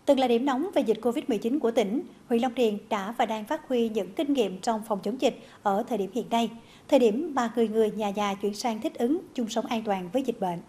Từng là điểm nóng về dịch Covid-19 của tỉnh, huyện Long Điền đã và đang phát huy những kinh nghiệm trong phòng chống dịch ở thời điểm hiện nay, thời điểm mà người người nhà nhà chuyển sang thích ứng, chung sống an toàn với dịch bệnh.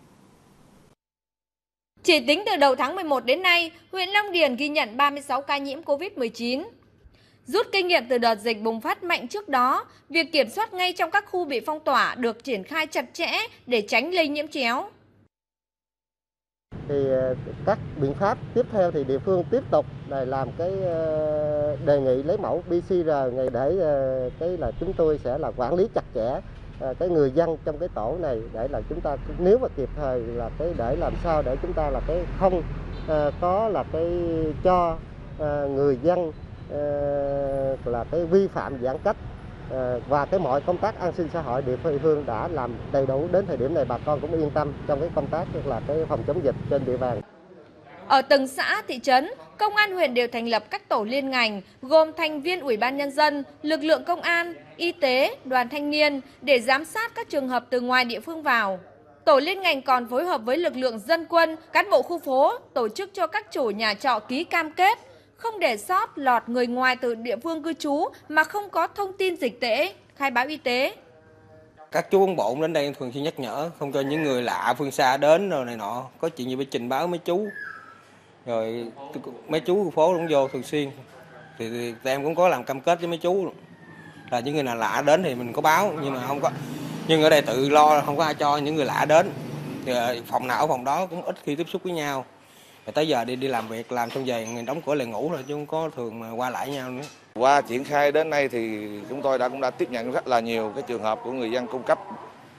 Chỉ tính từ đầu tháng 11 đến nay, huyện Long Điền ghi nhận 36 ca nhiễm Covid-19. Rút kinh nghiệm từ đợt dịch bùng phát mạnh trước đó, việc kiểm soát ngay trong các khu bị phong tỏa được triển khai chặt chẽ để tránh lây nhiễm chéo. Thì các biện pháp tiếp theo thì địa phương tiếp tục làm cái đề nghị lấy mẫu PCR để chúng tôi sẽ là quản lý chặt chẽ cái người dân trong cái tổ này để là chúng ta nếu mà kịp thời là cái để làm sao để chúng ta là cái không có là cái cho người dân là cái vi phạm giãn cách và cái mọi công tác an sinh xã hội địa phương đã làm đầy đủ. Đến thời điểm này bà con cũng yên tâm trong cái công tác là cái phòng chống dịch trên địa bàn. Ở từng xã, thị trấn, công an huyện đều thành lập các tổ liên ngành gồm thành viên Ủy ban Nhân dân, lực lượng công an, y tế, đoàn thanh niên để giám sát các trường hợp từ ngoài địa phương vào. Tổ liên ngành còn phối hợp với lực lượng dân quân, cán bộ khu phố tổ chức cho các chủ nhà trọ ký cam kết không để sót lọt người ngoài từ địa phương cư trú mà không có thông tin dịch tễ, khai báo y tế. Các chú cán bộ đến đây thường xuyên nhắc nhở không cho những người lạ phương xa đến rồi này nọ, có chuyện gì phải trình báo mấy chú. Rồi mấy chú khu phố cũng vô thường xuyên. Thì em cũng có làm cam kết với mấy chú là những người nào lạ đến thì mình có báo, nhưng mà không có. Nhưng ở đây tự lo không có ai cho những người lạ đến. Thì phòng nào ở phòng đó cũng ít khi tiếp xúc với nhau. Rồi tới giờ đi làm việc, làm xong về người đóng cửa lại ngủ rồi chứ không có thường mà qua lại nhau nữa. Qua triển khai đến nay thì chúng tôi cũng đã tiếp nhận rất là nhiều cái trường hợp của người dân cung cấp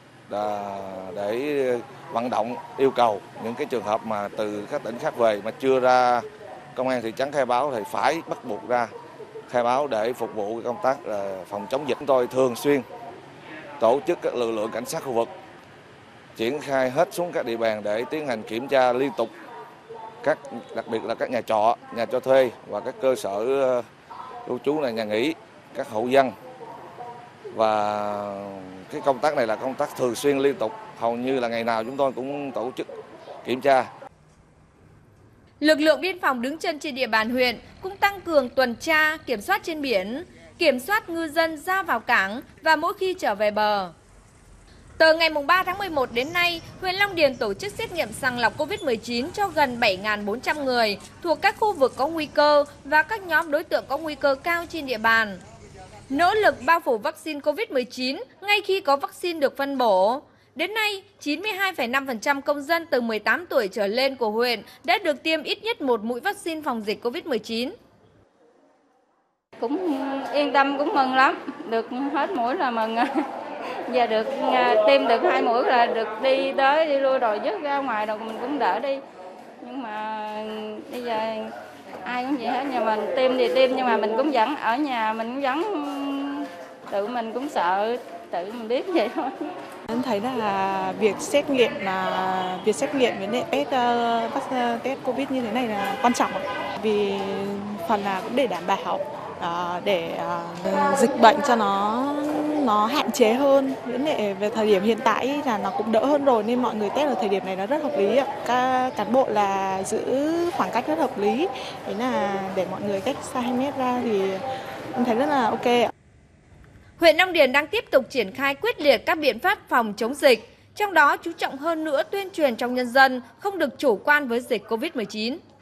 để vận động yêu cầu những cái trường hợp mà từ các tỉnh khác về mà chưa ra công an thị trấn khai báo thì phải bắt buộc ra khai báo để phục vụ công tác phòng chống dịch. Chúng tôi thường xuyên tổ chức các lực lượng cảnh sát khu vực triển khai hết xuống các địa bàn để tiến hành kiểm tra liên tục đặc biệt là các nhà trọ, nhà cho thuê và các cơ sở lưu trú này, nhà nghỉ, các hộ dân. Và cái công tác này là công tác thường xuyên liên tục, hầu như là ngày nào chúng tôi cũng tổ chức kiểm tra. Lực lượng biên phòng đứng chân trên địa bàn huyện cũng tăng cường tuần tra, kiểm soát trên biển, kiểm soát ngư dân ra vào cảng và mỗi khi trở về bờ. Từ ngày 3 tháng 11 đến nay, huyện Long Điền tổ chức xét nghiệm sàng lọc Covid-19 cho gần 7.400 người thuộc các khu vực có nguy cơ và các nhóm đối tượng có nguy cơ cao trên địa bàn. Nỗ lực bao phủ vaccine Covid-19 ngay khi có vaccine được phân bổ. Đến nay, 92,5% công dân từ 18 tuổi trở lên của huyện đã được tiêm ít nhất một mũi vaccine phòng dịch Covid-19. Cũng yên tâm, cũng mừng lắm, được hết mũi là mừng. Giờ được tiêm được 2 mũi là được đi tới đi lui rồi, chứ ra ngoài rồi mình cũng đỡ đi. Nhưng mà bây giờ ai cũng vậy hết, nhà mình tiêm thì tiêm nhưng mà mình cũng vẫn ở nhà, mình cũng vẫn tự mình cũng sợ, tự mình biết vậy thôi. Em thấy là việc xét nghiệm với test Covid như thế này là quan trọng, vì phần là cũng để đảm bảo để dịch bệnh cho nó hạn chế hơn. Về thời điểm hiện tại là nó cũng đỡ hơn rồi nên mọi người test ở thời điểm này nó rất hợp lý. Các cán bộ là giữ khoảng cách rất hợp lý, thế là để mọi người cách xa 2 mét ra thì em thấy rất là ok ạ. Huyện Long Điền đang tiếp tục triển khai quyết liệt các biện pháp phòng chống dịch, trong đó chú trọng hơn nữa tuyên truyền trong nhân dân không được chủ quan với dịch Covid-19.